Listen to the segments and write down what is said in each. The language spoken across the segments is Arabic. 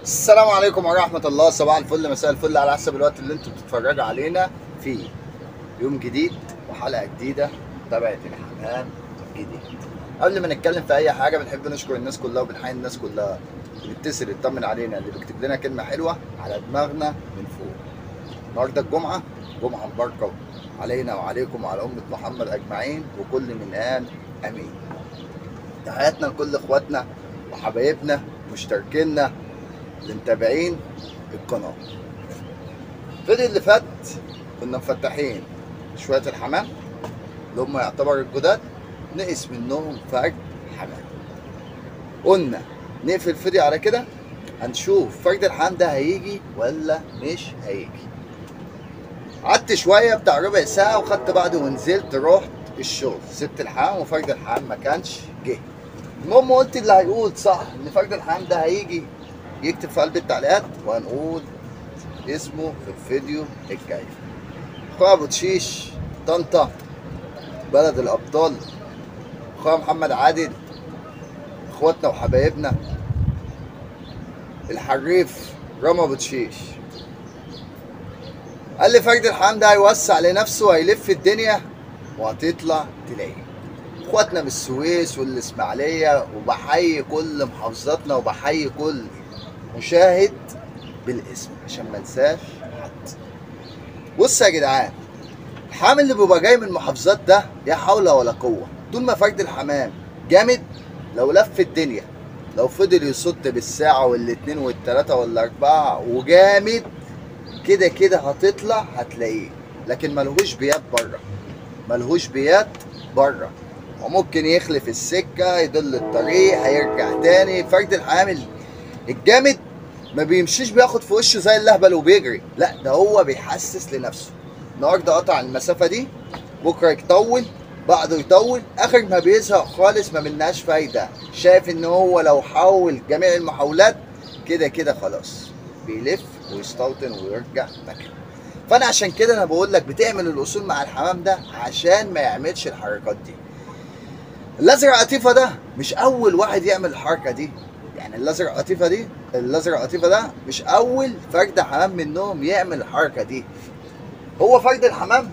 السلام عليكم ورحمة الله. صباح الفل، مساء الفل، على حسب الوقت اللي انتوا بتتفرجوا علينا فيه. يوم جديد وحلقة جديدة تبعت الحمام جديد. قبل ما نتكلم في أي حاجة بنحب نشكر الناس كلها وبنحيي الناس كلها اللي بتتصل تطمن علينا، اللي بيكتب لنا كلمة حلوة على دماغنا من فوق. النهارده الجمعة، جمعة مباركة علينا وعليكم وعلى أمة محمد أجمعين، وكل من قال آمين. تحياتنا لكل إخواتنا وحبايبنا ومشتركينا اللي متابعين القناة. الفيديو اللي فات كنا مفتحين شوية الحمام اللي هم يعتبر الجداد، نقص منهم فرد حمام. قلنا نقفل الفيديو على كده، هنشوف فرد الحمام ده هيجي ولا مش هيجي. قعدت شوية بتاع ربع ساعة وخدت بعضي ونزلت رحت الشغل، سبت الحمام وفرد الحمام ما كانش جه. المهم قلت اللي هيقول صح ان فرد الحمام ده هيجي يكتب في قلب التعليقات وهنقول اسمه في الفيديو الجاي. اخويا ابو تشيش طنطا بلد الابطال، اخويا محمد عادل، اخواتنا وحبايبنا الحريف رامي ابو تشيش، قال لي فرد الحمام ده هيوسع لنفسه وهيلف الدنيا وهتطلع تلاقيه. اخواتنا من السويس والاسماعيليه، وبحيي كل محافظاتنا وبحيي كل مشاهد بالاسم عشان ما انساش حد. بص يا جدعان، الحمام اللي بيبقى جاي من المحافظات ده لا حول ولا قوه، طول ما فرد الحمام جامد لو لف الدنيا، لو فضل يصد بالساعه والاتنين والتلاته والاربعه وجامد كده كده هتطلع هتلاقيه. لكن ملهوش بيات بره، ملهوش بيات بره، وممكن يخلف السكه يضل الطريق هيرجع تاني. فرد الحمام الجامد ما بيمشيش بياخد في وشه زي اللهبل وبيجري، لا ده هو بيحسس لنفسه. النهارده قطع المسافه دي، بكره يطول، بعده يطول، اخر ما بيزهق خالص ما مناش فايده. شايف ان هو لو حاول جميع المحاولات كده كده خلاص بيلف ويستوطن ويرجع مكانه. فانا عشان كده انا بقول لك بتعمل الاصول مع الحمام ده عشان ما يعملش الحركات دي. الازرق قطيفه ده مش اول واحد يعمل الحركه دي، يعني الازرق قطيفه ده مش اول فرد حمام منهم يعمل الحركه دي. هو فرد الحمام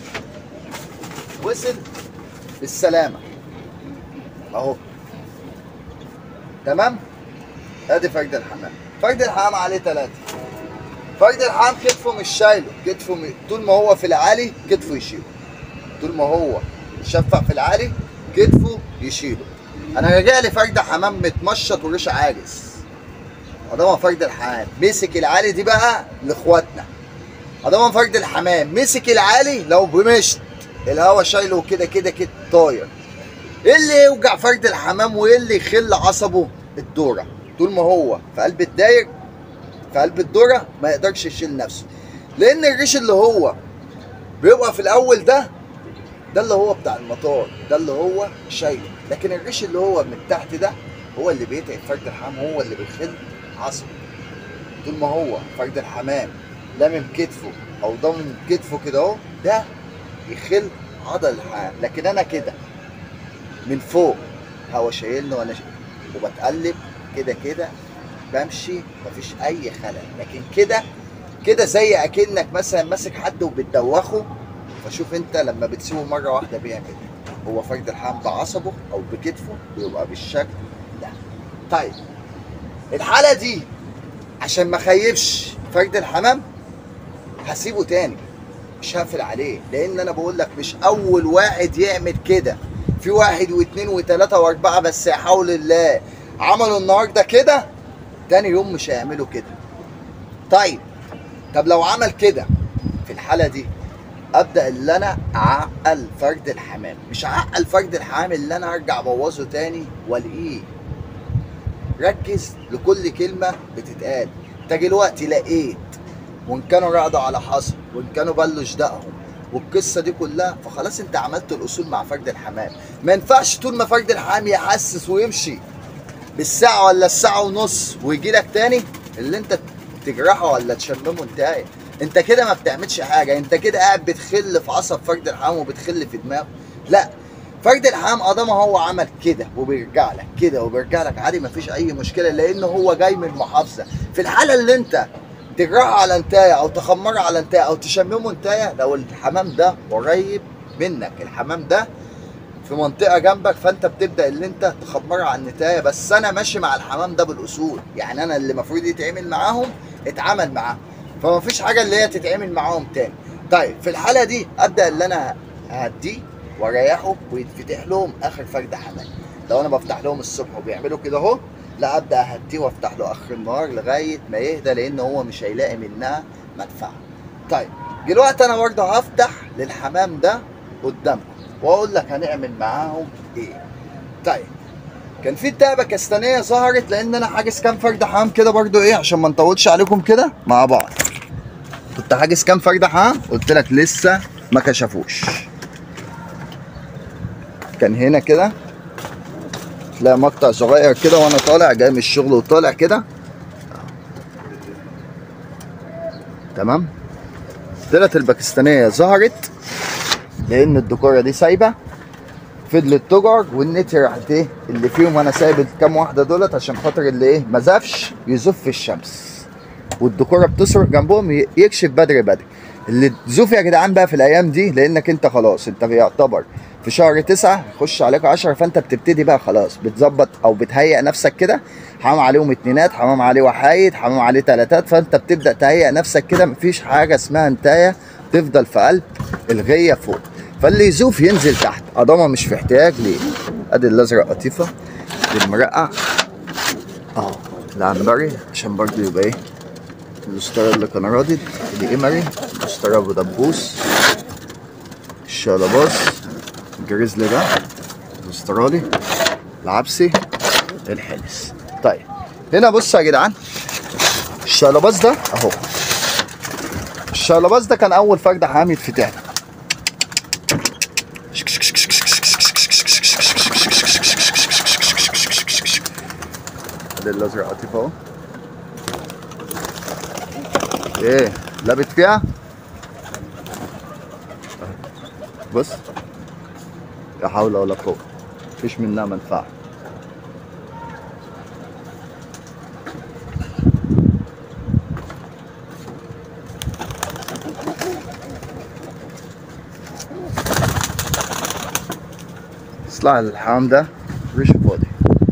وصل بالسلامه اهو، تمام. ادي فرد الحمام. فرد الحمام عليه 3. فرد الحمام كتفه مش شايله، طول ما هو في العالي كتفه يشيله، طول ما هو شفع في العالي كتفه يشيله. انا راجع لي فرد حمام متمشط وريش عاجز، ادام فرد الحمام مسك العالي دي بقى لاخواتنا. ادام فرد الحمام مسك العالي لو بمشط الهوا شايله كده كده كده طاير. ايه اللي يوجع فرد الحمام وايه اللي يخل عصبه؟ الدوره. طول ما هو في قلب الداير، في قلب الدوره، ما يقدرش يشيل نفسه، لان الريش اللي هو بيبقى في الاول ده اللي هو بتاع المطار، ده اللي هو شايله. لكن الريش اللي هو من تحت ده هو اللي بيتعب فرد الحمام، هو اللي بيخل عصبه. طول ما هو فرد الحمام لامم كتفه او ضمم كتفه كده اهو، ده يخل عضل الحمام. لكن انا كده من فوق هو شايلني وانا وبتقلب كده كده بمشي مفيش اي خلل. لكن كده زي اكنك مثلا ماسك حد وبتدوخه، فشوف انت لما بتسيبه مره واحده بيعمل ايه. هو فرد الحمام بعصبه او بكتفه بيبقى بالشكل ده. طيب الحاله دي عشان ما خيبش فرد الحمام هسيبه تاني، مش هقفل عليه، لان انا بقول لك مش اول واحد يعمل كده، في واحد واثنين وثلاثه واربعه، بس يا حول الله عملوا النهارده كده تاني يوم مش هيعملوا كده. طب لو عمل كده في الحاله دي ابدا اللي انا اعقل فرد الحمام، مش اعقل فرد الحمام اللي انا ارجع ابوظه تاني والاقيه. ركز لكل كلمه بتتقال. انت دلوقتي لقيت وان كانوا رقدوا على حصى وان كانوا بلوا شدقهم والقصه دي كلها، فخلاص انت عملت الاصول مع فرد الحمام. ما ينفعش طول ما فرد الحمام يحسس ويمشي بالساعه ولا الساعه ونص ويجي لك تاني اللي انت تجرحه ولا تشممه انت كده ما بتعملش حاجه، انت كده قاعد بتخل في عصب فرد الحمام وبتخل في دماغه. لا، فرد الحمام ادام هو عمل كده وبيرجع لك كده وبيرجع لك عادي، مفيش اي مشكله، لان هو جاي من محافظه. في الحاله اللي انت تجرحه على انتايه او تخمره على انتايه او تشممه انتايه، لو الحمام ده قريب منك، الحمام ده في منطقه جنبك، فانت بتبدا اللي انت تخمره على النتايه. بس انا ماشي مع الحمام ده بالاصول، يعني انا اللي المفروض يتعمل معاهم اتعمل معاهم، فما فيش حاجه اللي هي تتعمل معاهم تاني. طيب في الحاله دي ابدا اللي انا اهديه واريحه ويتفتح لهم اخر فرد حمام. لو انا بفتح لهم الصبح وبيعملوا كده اهو، لا ابدا اهديه وافتح له اخر النهار لغايه ما يهدى، لان هو مش هيلاقي منها منفعه. طيب دلوقتي انا برضه هفتح للحمام ده قدامكم واقول لك هنعمل معاهم ايه. طيب كان في الدقه باكستانيه ظهرت، لان انا حاجز كام فرد حمام كده برضو ايه عشان ما نطولش عليكم كده مع بعض. كنت حاجز كام فرد حمام، قلت لك لسه ما كشفوش. كان هنا كده تلاقي مقطع صغير كده وانا طالع جاي من الشغل وطالع كده، تمام. طلعت الباكستانيه ظهرت لان الدكوره دي سايبه، فضلت تجر والنت راحت ايه اللي فيهم. انا سايب الكام واحده دولت عشان خاطر اللي ايه ما زفش يزف في الشمس، والدكوره بتصرخ جنبهم يكشف بدري بدري. اللي تزوف يا جدعان بقى في الايام دي، لانك انت خلاص انت يعتبر في شهر 9 يخش عليك 10، فانت بتبتدي بقى خلاص بتظبط او بتهيئ نفسك كده. حمام عليهم اتنينات، حمام عليه وحايد، حمام عليه تلاتات، فانت بتبدا تهيئ نفسك كده. مفيش حاجه اسمها انتايه تفضل في قلب الغيه فوق، فاللي يزوف ينزل تحت. قضامه مش في احتياج ليه. ادي الازرق قطيفه، دي المرقع العنبري عشان برضه يبقى ايه الاسترا اللي كان رادد، دي قمري، الاسترا ابو دبوس، الشلباز، الجريزلي ده الاسترالي، العبسي، الحلس. طيب هنا بصوا يا جدعان، الشلباز ده اهو، الشلباز ده كان اول فرد حمام يتفتح له. ده الازرق قطيف اهو. ايه لابت فيها، بص لا حول ولا قوه، مفيش منها منفعه. اصلع الحمام ده ريش فاضي.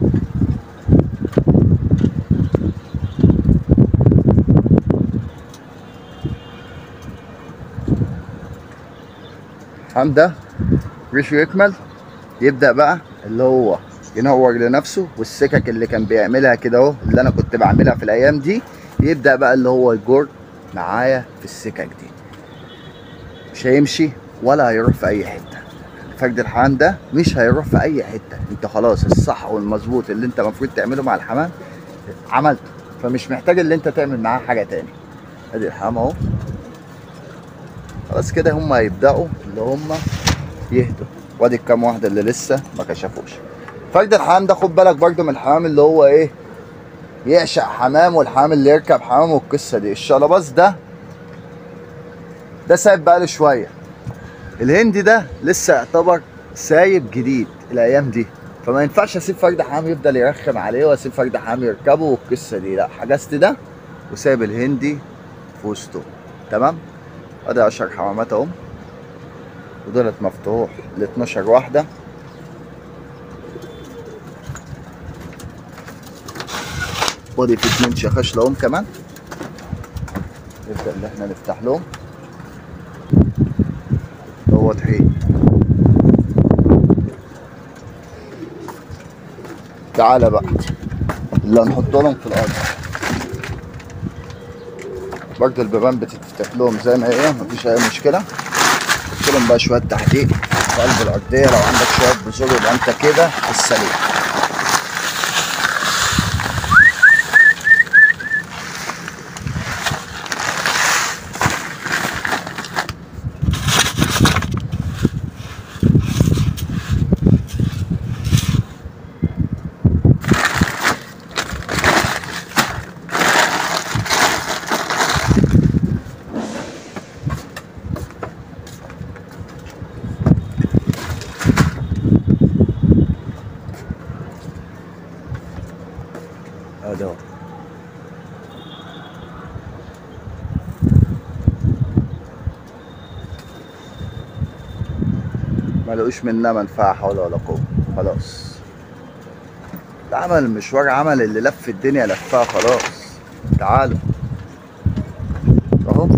الحمام ده ريشه يكمل، يبدأ بقى اللي هو ينور لنفسه، والسكك اللي كان بيعملها كده اهو اللي انا كنت بعملها في الايام دي، يبدأ بقى اللي هو يجر معايا في السكك دي. مش هيمشي ولا هيروح في اي حتة. فرد الحمام ده مش هيروح في اي حتة، انت خلاص الصح والمظبوط اللي انت المفروض تعمله مع الحمام عملته، فمش محتاج اللي انت تعمل معاه حاجة تاني. ادي الحمام اهو، خلاص كده هم هيبدأوا اللي هم يهدوا. وادي الكام واحده اللي لسه ما كشفوش. فرد الحمام ده خد بالك برده من الحمام اللي هو ايه يعشق حمام، والحمام اللي يركب حمام والقصه دي. الشلباز ده سايب بقاله شويه، الهندي ده لسه يعتبر سايب جديد الايام دي، فما ينفعش اسيب فرد حمام يفضل يرخم عليه واسيب فرد حمام يركبه والقصه دي. لا، حجزت ده وسايب الهندي في وسطه، تمام. ادي 10 حمامات اهم، ودولت مفتوح ل 12 واحدة. ودي في 2 شخاش لهم كمان، نبدأ اللي احنا نفتح لهم. هو تحيد تعالى بقى اللي هنحط لهم في الارض. برضه البيبان بتتفتح لهم زي ما هي، مفيش اي مشكلة. حط لهم بقى شوية تحديق في قلب الأرضية، لو عندك شوية بذور يبقى أنت كده في السليم. ادي اهو. ملقوش منها منفعة حول ولا قوة، خلاص عمل المشوار، عمل اللي لف الدنيا لفها خلاص. تعالوا اهو.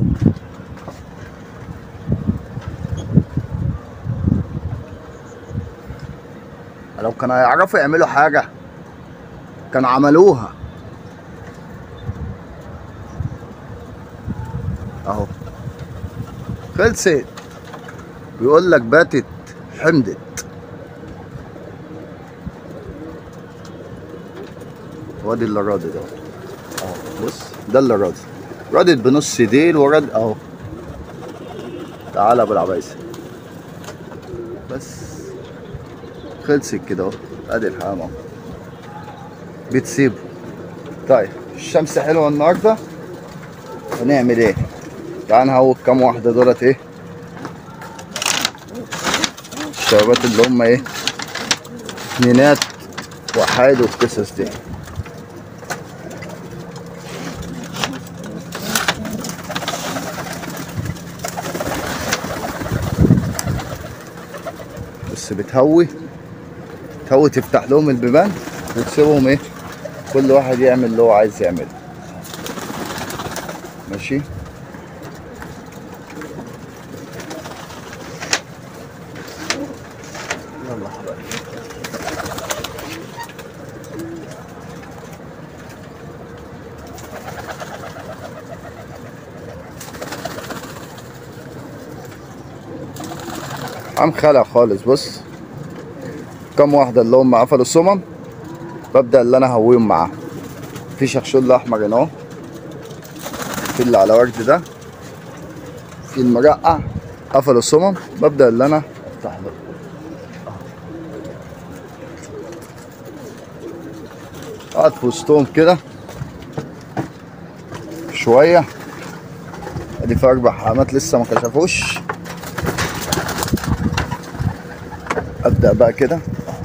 لو كانوا يعرفوا يعملوا حاجة كانوا عملوها اهو. خلصت، بيقول لك باتت حمدت. وادي اللي رادد اهو. بص ده اللي رادد، رادد بنص ديل ورد اهو. تعالى ابو العبايسه بس. خلصت كده اهو. ادي الحمام اهو بتسيبه. طيب الشمس حلوه النهارده، هنعمل ايه؟ تعال نهوك كام واحده دولت ايه، الشبابات اللي هم ايه، اتنينات وحايد والقصص دي. بس بتهوي تفتح لهم البيبان وتسيبهم ايه، كل واحد يعمل اللي هو عايز يعمله. ماشي. يلا حبايبي. عم خلع خالص. بص كم واحدة اللي هم قفلوا الصمم، ببدأ اللي انا هويهم معاهم. في شخشول احمر هنا اهو، في اللي على ورد ده، في المرقع قفلوا الصمم، ببدأ اللي انا افتح له اقعد في وسطهم كده شوية. ادي في 4 حمامات لسه ما كشفوش. ابدأ بقى كده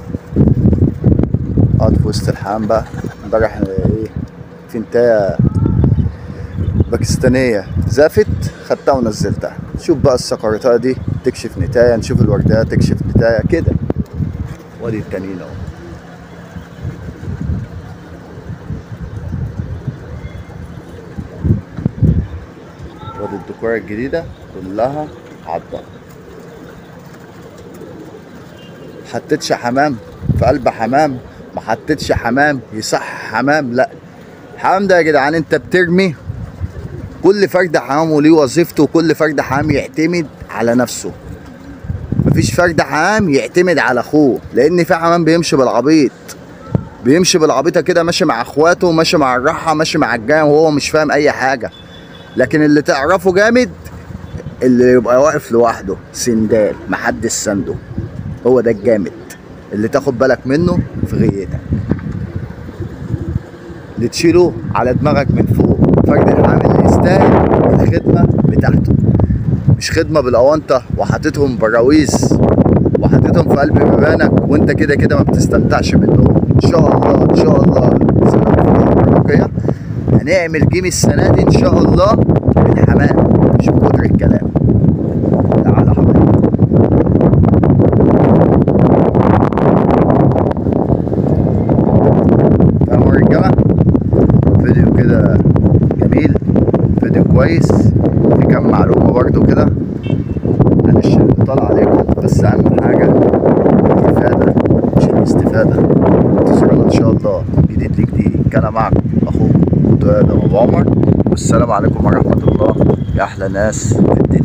اقعد في وسط الحمام بقى. امبارح ايه، في انتايه باكستانية زافت، خدتها ونزلتها. شوف بقى السقرتها دي تكشف نتاية، نشوف الوردية تكشف نتاية كده. وادي التانيين اهو. وادي الديكورة الجديدة كلها عضة. حطيتش حمام في قلب حمام، ما حطيتش حمام يصح حمام، لا. الحمام ده يا جدعان انت بترمي، كل فرد حمام وليه وظيفته، وكل فرد حمام يعتمد على نفسه. مفيش فرد حمام يعتمد على اخوه، لان في حمام بيمشي بالعبيط، بيمشي بالعبيطه كده، ماشي مع اخواته، ماشي مع الراحه، ماشي مع الجايه، وهو مش فاهم اي حاجه. لكن اللي تعرفه جامد اللي يبقى واقف لوحده سندال محدش سنده، هو ده الجامد اللي تاخد بالك منه في غيتك، اللي تشيله على دماغك من فوق. فرد الحمام اللي يستاهل الخدمه بتاعته، مش خدمه بالاونطه وحاططهم براويز وحاططهم في قلب بيبانك وانت كده كده ما بتستمتعش منهم. ان شاء الله ان شاء الله هنعمل جيم السنه دي ان شاء الله بالحمام، مش بكتر الكلام. تعالى حبايبي. تمام يا رجاله، فيديو كده جميل، فيديو كويس، في كام معلومه برضو كده معلش اللي طالع عليكم، بس اهم حاجه الاستفاده مش الاستفاده. انتظرونا ان شاء الله جديد لجديد. كان معكم اخوكم ادم ابو عمر، والسلام عليكم ورحمه الله يا احلى ناس في الدنيا.